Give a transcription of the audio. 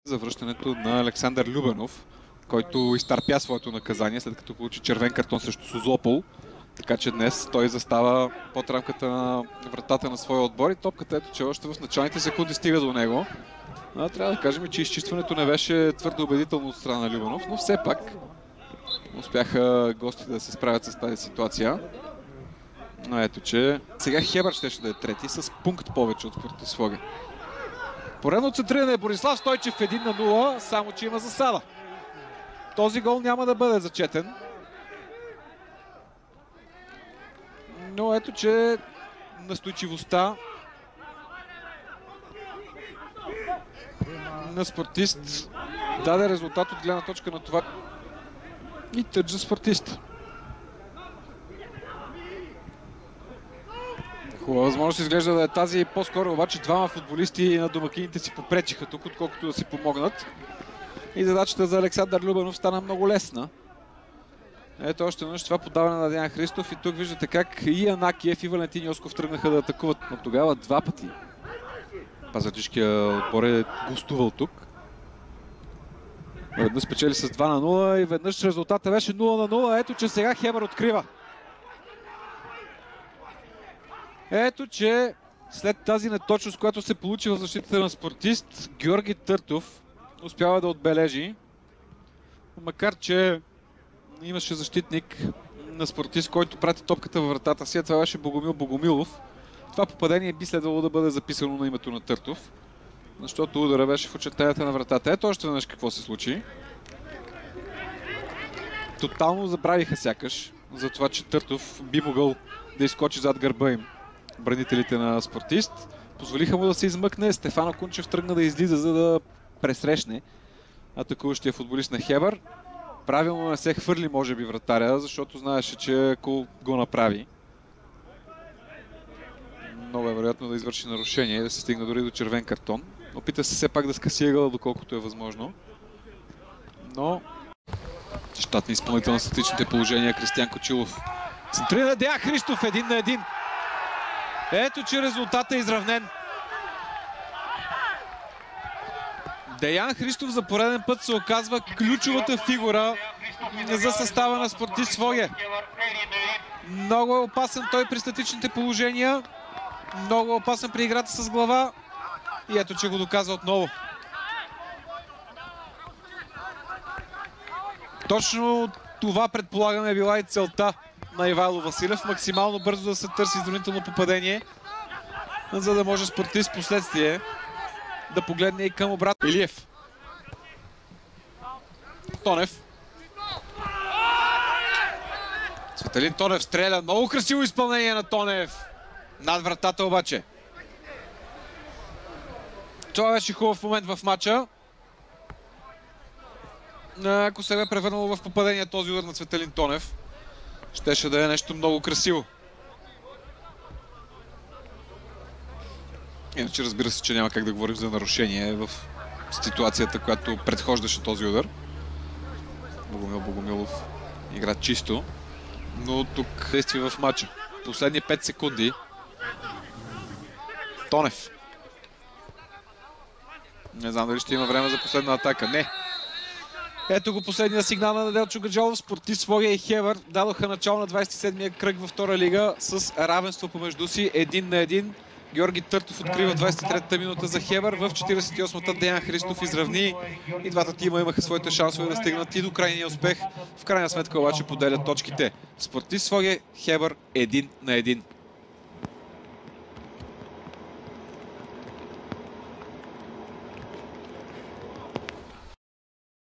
За връщането на Александър Любенов, който изтърпя своето наказание, след като получи червен картон срещу Созопол. Така че днес той застава под рамката на вратата на своя отбор и топката, ето че още в началните секунди стига до него. Трябва да кажем, че изчистването не беше твърдо убедително от страна на Любенов, но все пак успяха гостите да се справят с тази ситуация. Но ето че сега Хебър щеше да е трети с пункт повече от Спортист Своге. Поредно центриране Борислав Стойчев 1-0, само че има засада. Този гол няма да бъде зачетен. Но ето че настойчивостта на Спортист даде резултат от гледна точка на това и тъч за Спортист. Хубава възможност изглежда да е тази, по-скоро обаче двама футболисти на домакините си попречиха тук, отколкото да си помогнат. И задачата за Александър Любенов стана много лесна. Ето още веднъж това подаване на Деян Христов и тук виждате как и Анакиев и Валентин Йосков тръгнаха да атакуват. Но тогава два пъти пазарджишкият отбор е гостувал тук. Веднъж спечели с 2-0 и веднъж резултата беше 0-0. Ето че сега Хебър открива. Ето че след тази неточност, която се получи в защитата на Спортист, Георги Търтов успява да отбележи. Макар че имаше защитник на Спортист, който прати топката във вратата си, а това беше Богомил Богомилов. Това попадение би следвало да бъде записано на името на Търтов, защото удара беше в очертанията на вратата. Ето още веднъж какво се случи. Тотално забравиха сякаш за това, че Търтов би могъл да изскочи зад гърба им. Бранителите на Спортист позволиха му да се измъкне. Стефано Кунчев тръгна да излиза, за да пресрещне атакуващия футболист на Хебър. Правилно не се хвърли, може би, вратаря, защото знаеше, че ако го направи, много е вероятно да извърши нарушение и да се стигне дори до червен картон. Опита се все пак да скъси ъгъла, доколкото е възможно. Но щатни изпълнител на статичните положения Кристиян Кочилов. Центрира Деян Христов 1-1. Ето, че резултатът е изравнен. Деян Христов за пореден път се оказва ключовата фигура за състава на Спортист Своге. Много е опасен той при статичните положения. Много е опасен при играта с глава. И ето, че го доказва отново. Точно това, предполагаме, е била и целта на Ивайло Василев. Максимално бързо да се търси изравнително попадение, за да може Спортист последствие да погледне и към обратно. Илиев. Тонев. Цветелин Тонев стреля. Много красиво изпълнение на Тонев. Над вратата обаче. Това беше хубав момент в матча. Ако се бе превърнало в попадение този удар на Цветелин Тонев, щеше да е нещо много красиво. Иначе разбира се, че няма как да говорим за нарушение в ситуацията, която предхождаше този удар. Богомил Богомилов игра чисто, но тук действие в матча. Последни 5 секунди. Тонев. Не знам дали ще има време за последна атака. Не. Ето го последния сигнал на Неделчо Гаджалов. Спортист Своге и Хебър дадоха начало на 27-я кръг във втора лига с равенство помежду си 1-1. Георги Търтов открива 23-та минута за Хебър. В 48-та Деян Христов изравни. И двата тима имаха своите шансове да стигнат и до крайния успех. В крайна сметка обаче поделят точките. Спортист Своге, Хебър 1-1.